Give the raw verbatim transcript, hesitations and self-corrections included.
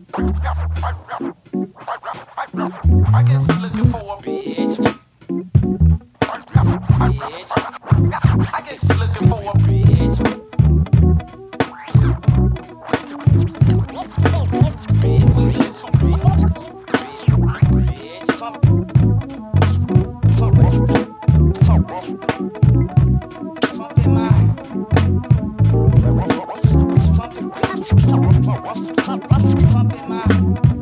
I guess you're looking for a bitch. Bitch. I guess you're looking for a bitch. Bitch, we need to bitch. Bitch, come, come, come, come in my, come in, come in my.